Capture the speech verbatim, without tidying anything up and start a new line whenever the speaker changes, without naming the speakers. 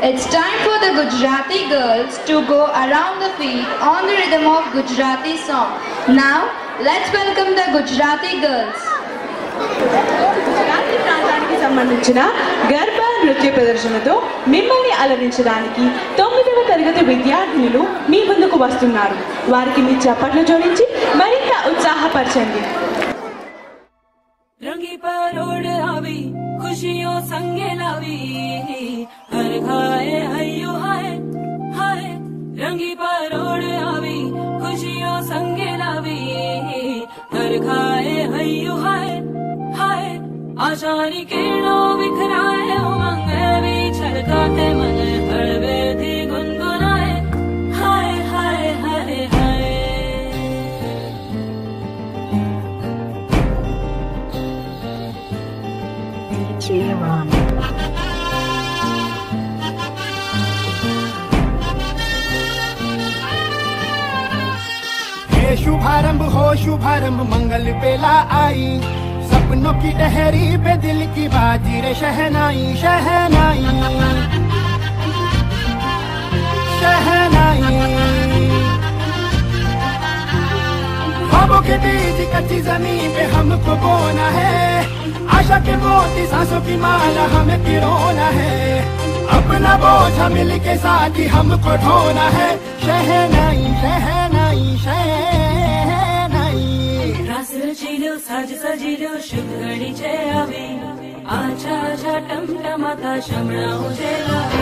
It's time for the Gujarati girls to go around the feet on the rhythm of Gujarati song. Now, let's welcome the Gujarati girls.
Gujarati ప్రాంతానికి సంబంధించిన గర్భా నృత్య ప్రదర్శనతో మిమ్మల్ని అలరించడానికి తొమ్మిదవ తరగతి విద్యార్థినులు మీ ముందుకు వస్తున్నారు. వారికి మీ చప్పట్లు జోడించి మరింత ఉత్సాహపరచండి.
रंगी परोड़ आवी खुशियों संगे लावी हर खाए हयो हाय हाय रंगी परोड़ आवी खुशियों संगे लावी हर खाए हयो हाय हाय आशानी किरणों बिखराए उमंग भी छलकाते मन हड़वे थी गुनगुनाए हाय हाय हाय हाय
हे शुभारंभ हो शुभारंभ मंगल बेला आई सपनों की टहरी पे दिल की बाजी रे शहनाई शहनाई शहनाई ख्वाबों के बीज कच्ची जमीन पे हमको बोना है आशा के मोती सांसों की माला हमें पिरोना है अपना बोझा मिल के साथ ही हमको ढोना है शहनाई शहनाई शहनाई
रास रचिलो साज सजिलो शुभ घड़ी छे आवी आछा आछा टमटमाता शमणा उजेला